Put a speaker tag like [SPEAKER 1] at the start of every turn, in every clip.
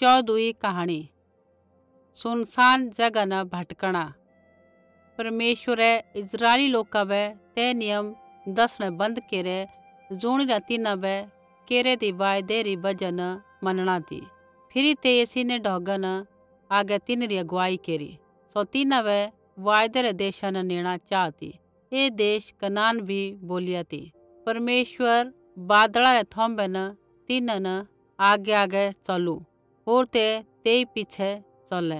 [SPEAKER 1] चौदहवी कहानी। सुनसान ज़ैगा न भटकणा। परमेश्वरै इस्राइली लोका बै ते नियम दसणै बन्द केरै ज़ुणिरा तिन्हां बै केरेदी वायदै री बजहा न मनणा ती। फिरी तेइयै सीनै ढौगा न आगै तिन्हरी अगुवाई केरी। सौ तिन्हां बै वायदै रै देशा न नेणा चाहा ती। ऐ देश कनान भी बोलिया ती। परमेश्वर बादला रै थौम्बै न तिन्हां न आगैआगै च़लू होर ते तेई पिछ़ै च़लै।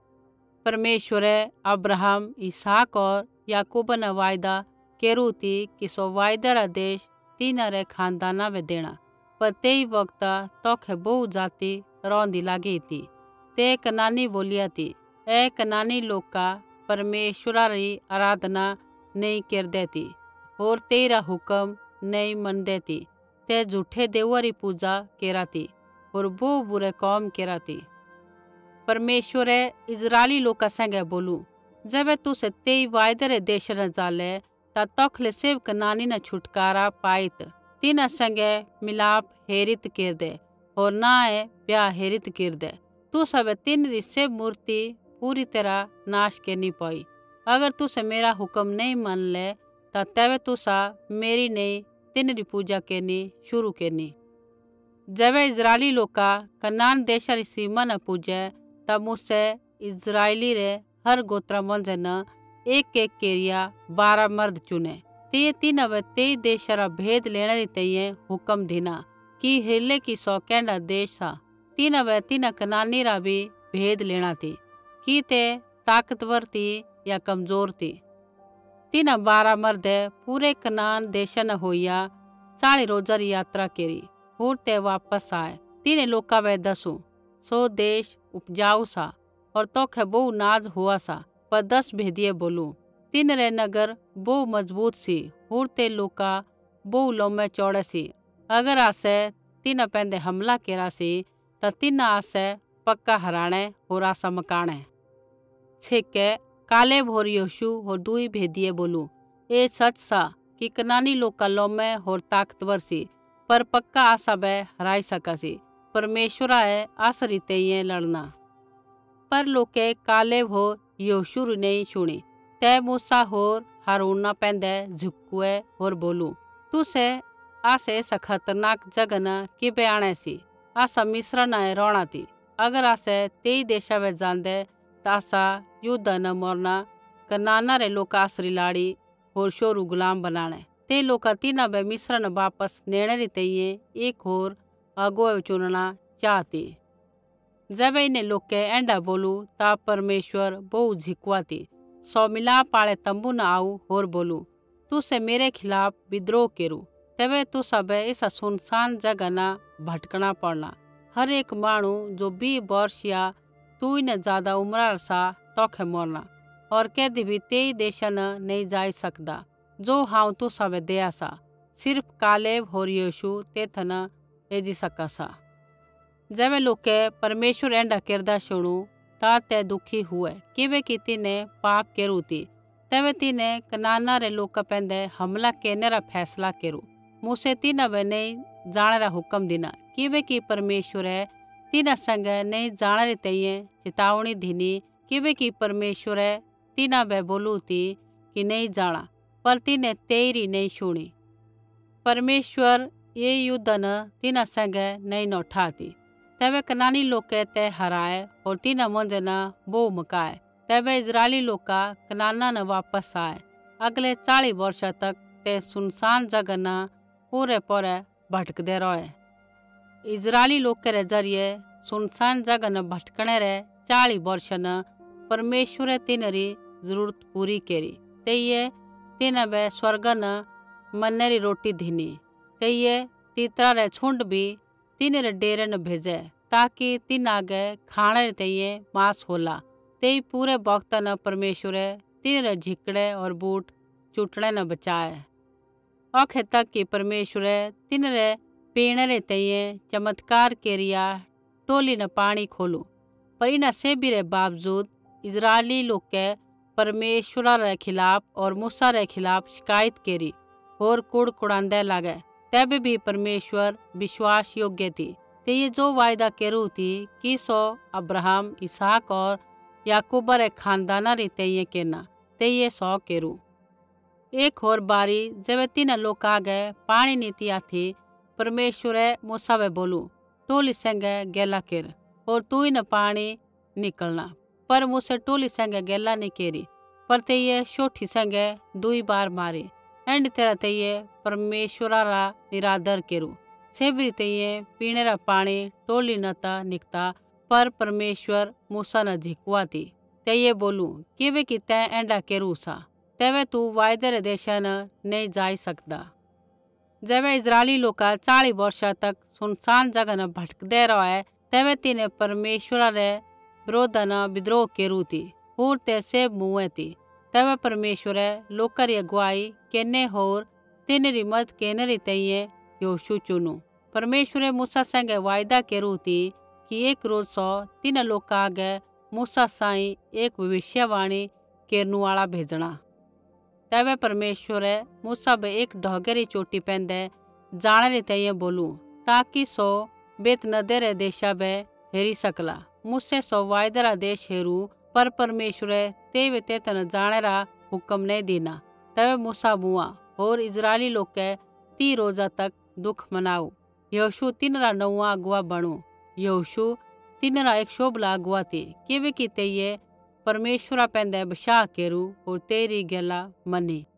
[SPEAKER 1] परमेश्वरै अब्राहम, इसहाक होर याकूबा न वायदा केरू ती कि सौ वायदै रा देश तिन्हां रै खानदाना बै देणा। पर तेई बौगता तौखै बोहू ज़ाति रौंहदी लागी ती। ते कनानी बोलिया ती। ऐ कनानी लोका परमेश्वरा री आराधना नैंई केरदै ती होर तेइरा हुक्म नैंई मनदै ती। ते झ़ूठै देऊआ री पूजा केरा ती होर बोहू बुरै कोम केरा ती। परमेश्वरै इस्राइली लोका सैंघै बोलू, ज़ैबै तुसै तेई वायदै रै देशा न ज़ालै ता तौखलै सैभ कनानी न छुटकारा पाईत्। तिन्हां सैंघै मिलाप हेरीत् केरदै होर नाँह ब्याह हेरीत् केरदै। तुसाबै तिन्हरी सैभ मूर्ति पूरी तैरहा नाश केरनी पौई। अगर तुसै मेरा हुक्म नैंई मनलै ता तैबै तुसा मेरी नैंई तिन्हरी पूजा केरनी शुरू केरनी। ज़ैबै इस्राइली लोका कनान देशा री सीमा न पुजै ता मूसै इस्राइली रै हर गोत्रा मौंझ़ै न एक-एक केरिया 12 मर्द चुनै। तेइयै तिन्हां बै तेई देशा रा भेद लेणै री तैंईंयैं हुक्म धिना कि हेरलै कि सौ कैण्ढा देश सा। तिन्हां बै तिन्हां कनानी रा भी भेद लेणा ती कि ते ताकतवर ती या कमज़ोर ती। तिन्हां 12 मर्दै पूरै कनान देशा न होईया 40 रोज़ा री यात्रा केरी होर ते वापस आऐ। तिन्हैं लोका बै दसू, सौ देश उपजाऊ सा होर तौखै बोहू नाज़ होआ सा। पर 10 भेदियै बोलू, तिन्हरै नगर बोहू मजबूत सी होर ते लोका बोहू लोमे चौड़े सी। अगर आसै तिन्हां पैंधै हमला केरा सी ता तिन्हां आसै पक्का हराणै होर आसा मकाणै। छ़ेकै कालेब होर यहोशू होर दुई भेदियै बोलू, ऐ सच़ सा कि कनानी लोका लोमे होर ताकतवर सी, पर पक्का आसाबै हराई सका सी। परमेश्वरा ऐ आसरी तैंईंयैं लड़ना। पर लोकै कालेब होर यहोशू री नैंई शुणी। ते मूसा होर हारूना पैंधै झ़िकुऐ होर बोलू, तुसै आसै एसा खतरनाक ज़ैगा न किबै आंणै सी? आसा मिस्रा न ही रौहणा ती। अगर आसै तेई देशा बै ज़ाँदै ता आसा युद्धा न मौरना। कनाना रै लोका आसरी लाड़ी होर शोहरू गुलाम बनाणै। ते लोका तिन्हां बै मिस्रा न वापस नेणै री तैंईंयैं एक होर अगुवा बै चुनणा चाहा ती। ज़ैबै इन्हैं लोकै ऐण्ढा बोलू ता परमेश्वर बोहू झ़िकुआ ती। सौ मिलाप आल़ै तोम्बू न आऊ होर बोलू, तुसै मेरै खिलाफ़ विद्रोह केरू, तैबै तुसाबै एसा सुनसान ज़ैगा न भटकणा पौड़ना। हर एक मांहणु ज़ो 20 बौर्ष या तुई न ज़ादा उम्रा रा सा तौखै मौरना होर कैधी भी तेई देशा न नैंई जाई सकदा ज़ो हांऊँ तुसाबै देआ सा। सिर्फ़ कालेब होर यहोशू तेथा न एज़ी सका सा। ज़ैबै लोकै परमेश्वर ऐण्ढा केरदा शुणू ता ते दुखी हुऐ, किबैकि तिन्हैं पाप केरू ती। तैबै तिन्हैं कनाना रै लोका पैंधै हमला केरनै रा फैसला केरू। मूसै तिन्हां बै नैंई जाणै रा हुक्म धिना, किबैकि परमेश्वरै तिन्हां सैंघै नैंई जाणै री तैंईंयैं चेताऊणी धिनी। किबैकि परमेश्वरै तिन्हां बै बोलू ती कि नैंई जाँणा, पर तिन्हैं तेइरी नैंई शुणी। परमेश्वर ऐई युद्धा न तिन्हां सैंघै नैंई नौठा ती। तैबै कनानी लोकै ते हराऐ होर तिन्हां मौंझ़ै न बोहू मकाऐ। तैबै इस्राइली लोका कनाना न वापस आऐ। अगलै 40 बौर्षा तक ते सुनसान ज़ैगा न ओरैपौरै भटकदै रौहै। इस्राइली लोकै रै ज़रियै सुनसान ज़ैगा न भटकणै रै 40 बौर्षा न परमेश्वरै तिन्हरी ज़रूरत पूरी केरी। तेइयै तिन्हां बै स्वर्गा न मन्नै री रोटी धिनी। तेइयै तीतरा रै छ़ुण्ड भी तिन्हरै डेरै न भेज़ै ताकि तिन्हां हागै खाँणै री तैंईंयैं मांस होला। तेई पूरै बौगता न परमेश्वरै तिन्हरै झिकड़ै होर बूट चुटणै न बच़ाऐ। औखै तक कि परमेश्वरै तिन्हरै पीणै री तैंईंयैं चमत्कार केरिया टोली न पाणी खोलू। पर इन्हां सैभी रै बावजूद इस्राइली लोकै परमेश्वरा रै खिलाफ़ होर मूसा रै खिलाफ़ शिकायत केरी होर कुड़कुड़ांदै लागै। तैबै भी परमेश्वर विश्वास योग्य ती। तेइयै ज़ो वायदा केरू ती कि सौ अब्राहम, इसहाक होर याकूबा रै खानदाना री तैंईंयैं केरना, तेइयै सौ केरू। एक होर बारी ज़ैबै तिन्हां लोका हागै पाणी नी ती ऑथि, परमेश्वरै मूसा बै बोलू, टोहली सैंघै गैला केर होर तुंई न पाणी निकल़णा। पर मूसै टोहली सैंघै गैला नी केरी, पर तेइयै शोठी सैंघै दुई बार मारी। ऐण्ढी तैरहा तेइयै परमेश्वरा रा निरादर केरू। सैभी री तैंईंयैं पीणै रा पाणी टोहली न ता निकता, पर परमेश्वर मूसा न झ़िकुआ ती। तेइयै बोलू, किबैकि तैं ऐण्ढा केरू सा, तैबै तू वायदै रै देशा न नैंई जाई सकदा। ज़ैबै इस्राइली लोका 40 बौर्षा तक सुनसान ज़ैगा न भटकदै रौहै, तैबै तिन्हैं परमेश्वरा रै बरोधा न विद्रोह केरू ती होर ते सैभ मूँऐ ती। तैबै परमेश्वरै लोका री अगुवाई केरनै होर तिन्हरी मज़त केरनै री तैंईंयैं यहोशू चुनु। परमेश्वरै मूसा सैंघै वायदा केरू ती कि एक रोज़ सौ तिन्हां लोका हागै मूसा सांही एक भविष्यवाणी केरनु आल़ा भेज़णा। तैबै परमेश्वरै मूसा बै एक ढौगै री चोटी पैंधै ज़ाणै री तैंईंयैं बोलू, ताकि सौ बैतनदे रै देशा बै हेरी सकला। मूसै सौ वायदै रा देश हेरू, पर परमेश्वरै तेइबै तेथा न ज़ाणै रा हुक्म नैंई धिना। तैबै मूसा मूँआ होर इस्राइली लोकै 30 रोज़ा तक दुख मनाऊ। यहोशू तिन्हरा नोंऊँआं अगुवा बणु। यहोशू तिन्हरा एक शोभला अगुवा ती, किबैकि तेइयै परमेश्वरा पैंधै बशाह केरू होर तेइरी गैला मनी।